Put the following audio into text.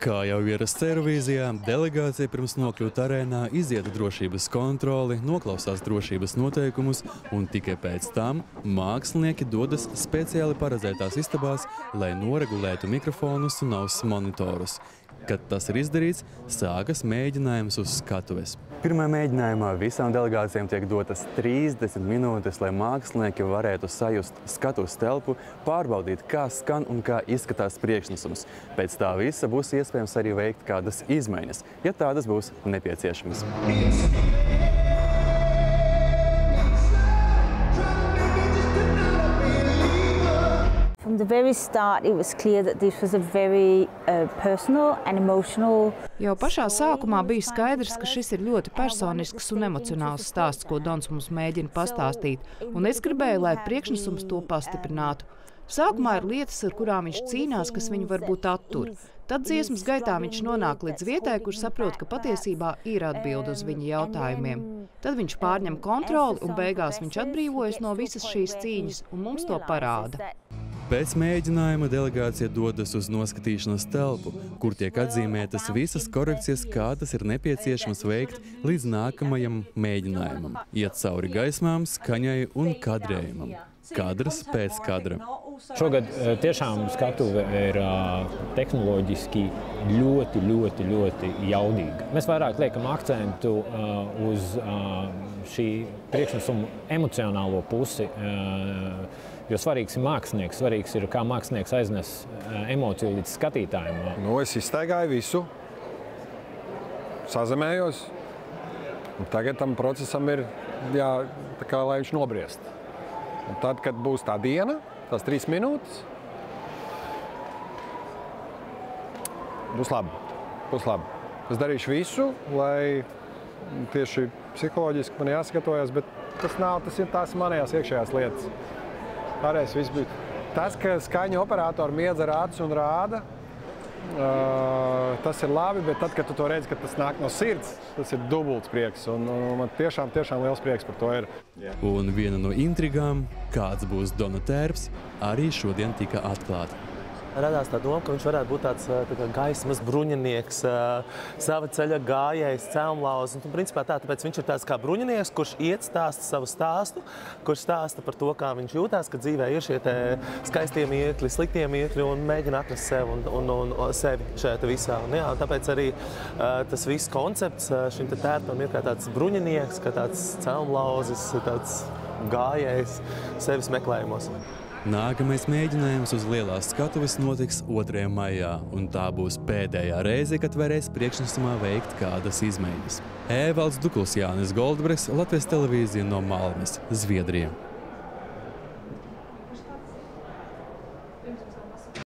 Kā jau ierasts Eirovīzijā, delegācija pirms nokļūt arēnā iziet drošības kontroli, noklausās drošības noteikumus un tikai pēc tam mākslinieki dodas speciāli paredzētās istabās, lai noregulētu mikrofonus un auss monitorus. Kad tas ir izdarīts, sākas mēģinājums uz skatuves. Pirmā mēģinājumā visām delegācijām tiek dotas 30 minūtes, lai mākslinieki varētu sajust skatuves telpu, pārbaudīt, kā skan un kā izskatās priekšnesums. Pēc tā visa būs iespējams arī veikt kādas izmaiņas, ja tādas būs nepieciešamas. From the very start, it was clear that this was a very personal and emotional. Jau pašā sākumā bija skaidrs, ka šis ir ļoti personisks un emocionāls stāsts, ko Dons mums mēģina pastāstīt, un es gribēju, lai priekšnesums to pastiprinātu. Sākumā ir lietas, ar kurām viņš cīnās, kas viņu varbūt attur. Tad dziesmas gaitā viņš nonāk līdz vietai, kur saprot, ka patiesībā ir atbilde uz viņa jautājumiem. Tad viņš pārņem kontroli un beigās viņš atbrīvojas no visas šīs cīņas un mums to parāda. Pēc mēģinājuma delegācija dodas uz noskatīšanas telpu, kur tiek atzīmētas visas korekcijas, kādas ir nepieciešamas veikt līdz nākamajam mēģinājumam. Iet cauri gaismām, skaņai un kadrējumam. Kadrs pēc kadra. Šogad tiešām skatuve ir tehnoloģiski ļoti jaudīga. Mēs vairāk liekam akcentu uz šī priekšnesuma emocionālo pusi, jo svarīgs ir mākslinieks, svarīgs ir, kā mākslinieks aiznes emociju līdz skatītājiem. Es izstaigāju visu, sazemējos, un tagad tam procesam ir lai viņš nobriest. Un tad, kad būs tā diena, tās 3 minūtes, būs labi. Es darīšu visu, lai tieši psiholoģiski man jāsagatavojas, bet tas ir tās manējās iekšējās lietas. Pārējais viss bija. Tas, ka skaņa operatori miedz ar acis un rāda, tas ir labi, bet tad, kad tu to redzi, ka tas nāk no sirds, tas ir dubults prieks. Un man tiešām liels prieks par to ir. Un viena no intrigām, kāds būs Dona tērps, arī šodien tika atklāta. Radās tā doma, ka viņš varētu būt tāds gaismas bruņinieks, sava ceļa gājējs, celmlauzis. Principā tāpēc viņš ir tāds kā bruņinieks, kurš iet stāsta savu stāstu, kurš stāsta par to, kā viņš jūtās, ka dzīvē ir šie skaistie mirkļi, sliktie mirkļi un mēģina atrast sevi un sevi šajā visā. Tāpēc arī tas viss koncepts šim tērpam ir kā tāds bruņinieks, kā tāds celmlauzis, tāds gājējs sevis meklējumos. Nākamais mēģinājums uz lielās skatuves notiks 2. maijā, un tā būs pēdējā reize, kad varēs priekšnesumā veikt kādas izmaiņas. Evalds Dukls, Jānis Goldbergs, Latvijas televīzija no Malmes, Zviedrija.